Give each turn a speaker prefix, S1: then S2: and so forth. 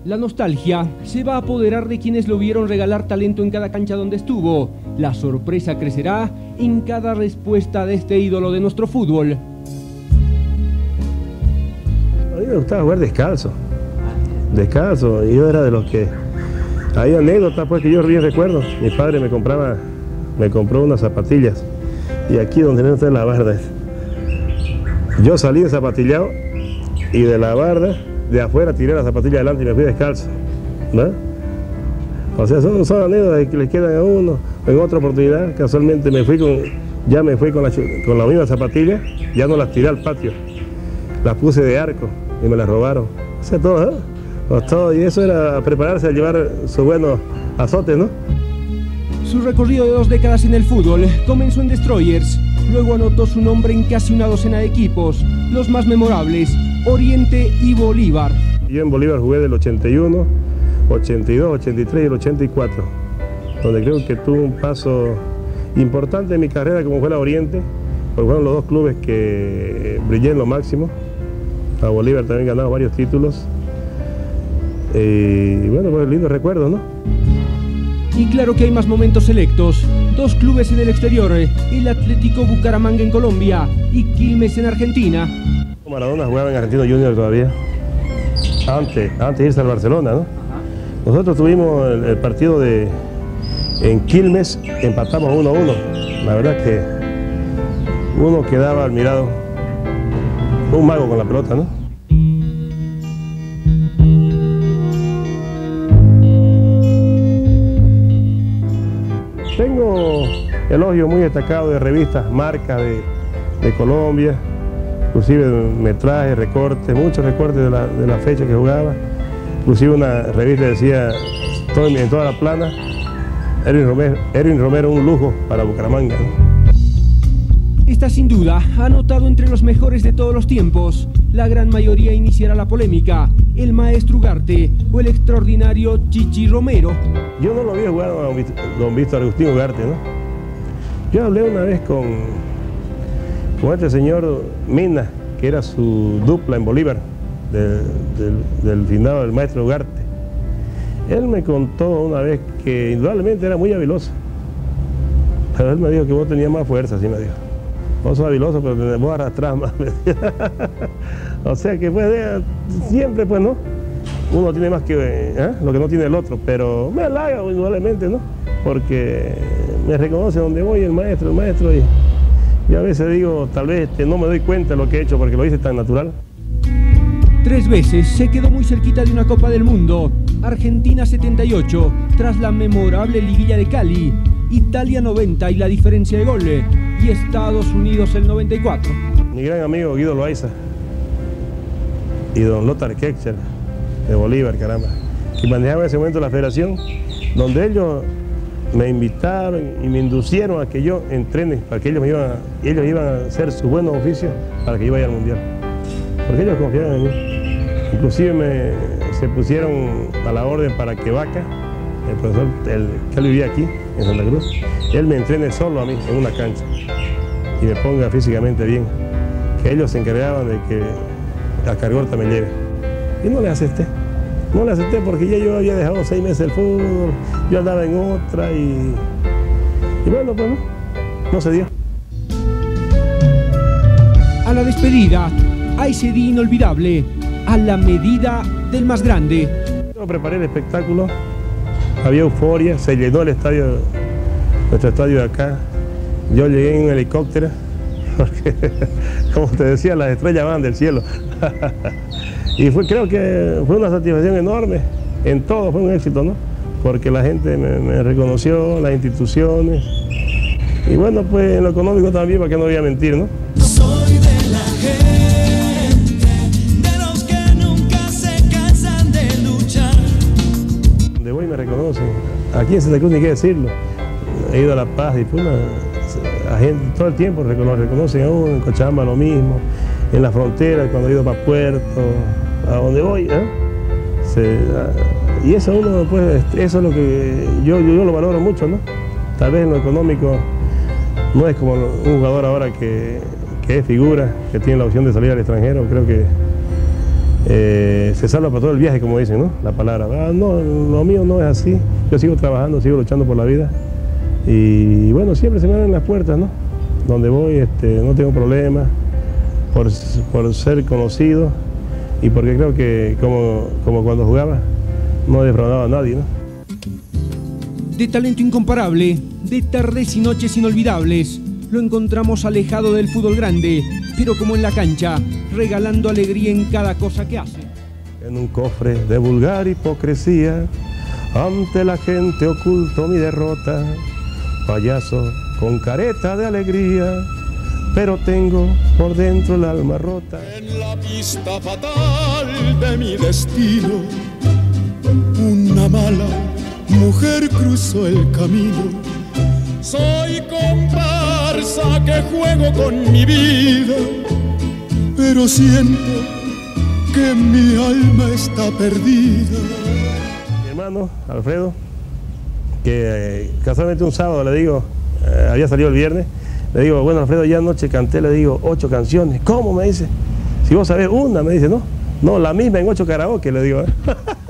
S1: La nostalgia se va a apoderar de quienes lo vieron regalar talento en cada cancha donde estuvo. La sorpresa crecerá en cada respuesta de este ídolo de nuestro fútbol.
S2: A mí me gustaba jugar descalzo. Descalzo, yo era de los que... Hay anécdotas pues que yo bien recuerdo. Mi padre me compró unas zapatillas. Y aquí donde no está la barda. Yo salí zapatillado y de la barda, de afuera tiré la zapatilla adelante y me fui descalzo, ¿no? O sea, son anécdotas que les quedan a uno. En otra oportunidad, casualmente me fui con la misma zapatilla, ya no las tiré al patio, las puse de arco y me las robaron. O sea, todo, ¿no? Pues todo, y eso era prepararse a llevar sus buenos azotes, ¿no?
S1: Su recorrido de 2 décadas en el fútbol comenzó en Destroyers, luego anotó su nombre en casi una docena de equipos, los más memorables, Oriente y Bolívar.
S2: Yo en Bolívar jugué del 81, 82, 83 y el 84, donde creo que tuve un paso importante en mi carrera como fue la Oriente, porque fueron los 2 clubes que brillé en lo máximo. A Bolívar también ganamos varios títulos. Y bueno, pues lindos recuerdos, ¿no?
S1: Y claro que hay más momentos selectos. 2 clubes en el exterior, el Atlético Bucaramanga en Colombia y Quilmes en Argentina.
S2: Maradona jugaba en Argentino Junior todavía, antes de irse al Barcelona, ¿no? Nosotros tuvimos el partido en Quilmes, empatamos 1-1. La verdad que uno quedaba admirado, un mago con la pelota, ¿no? Tengo elogios muy destacados de revistas, marcas de Colombia, inclusive metrajes, recortes, muchos recortes de la fecha que jugaba. Inclusive una revista decía, en toda la plana, Erwin Romero un lujo para Bucaramanga, ¿no?
S1: Esta sin duda ha anotado entre los mejores de todos los tiempos. La gran mayoría iniciará la polémica, el maestro Ugarte o el extraordinario Chichi Romero.
S2: Yo no lo había jugado a don Víctor Agustín Ugarte, ¿no? Yo hablé una vez con este señor Mina, que era su dupla en Bolívar, del finado del maestro Ugarte. Él me contó una vez que indudablemente era muy habiloso, pero él me dijo que vos tenías más fuerza, así me dijo. Vos sos habiloso, pero vos arrastrás más. O sea que pues, siempre pues, ¿no? Uno tiene más que lo que no tiene el otro, pero me halaga indudablemente, ¿no? Porque me reconoce donde voy el maestro, y a veces digo, tal vez no me doy cuenta de lo que he hecho porque lo hice tan natural.
S1: 3 veces se quedó muy cerquita de una Copa del Mundo. Argentina 78, tras la memorable liguilla de Cali. Italia 90 y la diferencia de gol. Y Estados Unidos el 94.
S2: Mi gran amigo Guido Loaiza y don Lothar Kexcher de Bolívar, caramba, que manejaban en ese momento la federación, donde ellos me invitaron y me inducieron a que yo entrene, para que ellos iban a hacer sus buenos oficios para que yo vaya al Mundial. Porque ellos confiaban en mí. Inclusive se pusieron a la orden para que Vaca, el profesor que él vivía aquí, en Santa Cruz, él me entrene solo a mí en una cancha y me ponga físicamente bien. Que ellos se encargaban de que a Cargorta me lleve. Y no le acepté. No le acepté porque ya yo había dejado 6 meses el fútbol, yo andaba en otra y bueno, pues no se dio.
S1: A la despedida, a ese día inolvidable, a la medida del más grande.
S2: Yo preparé el espectáculo, había euforia, se llenó el estadio, nuestro estadio de acá. Yo llegué en un helicóptero, porque como te decía, las estrellas van del cielo. Y creo que fue una satisfacción enorme, en todo fue un éxito, ¿no? Porque la gente me reconoció, las instituciones, y bueno, pues en lo económico también, para que no voy a mentir, ¿no?
S3: Soy de la gente, de los que nunca se cansan de luchar.
S2: Donde voy me reconocen, aquí en Santa Cruz ni qué decirlo, he ido a La Paz y pues la gente todo el tiempo reconocen a uno, en Cochabamba lo mismo, en la frontera, cuando he ido para Puerto, a donde voy, y eso uno, pues, eso es lo que yo lo valoro mucho, ¿no? Tal vez en lo económico no es como un jugador ahora que es figura, que tiene la opción de salir al extranjero. Creo que se salva para todo el viaje, como dicen, ¿no? La palabra. No, lo mío no es así. Yo sigo trabajando, sigo luchando por la vida. Y bueno, siempre se me abren las puertas, ¿no? Donde voy, no tengo problemas por ser conocido y porque creo que, como cuando jugaba, no defraudaba a nadie, ¿no?
S1: De talento incomparable, de tardes y noches inolvidables, lo encontramos alejado del fútbol grande, pero como en la cancha, regalando alegría en cada cosa que hace.
S2: En un cofre de vulgar hipocresía, ante la gente oculto mi derrota, payaso con careta de alegría, pero tengo por dentro el alma rota.
S3: En la pista fatal de mi destino, una mala mujer cruzó el camino. Soy comparsa que juego con mi vida, pero siento que mi alma está perdida.
S2: Mi hermano Alfredo, que casualmente un sábado le digo, había salido el viernes, le digo, bueno Alfredo, ya anoche canté, le digo, 8 canciones. ¿Cómo? Me dice. Si vos sabés una, me dice, no, la misma en 8 karaoke, le digo.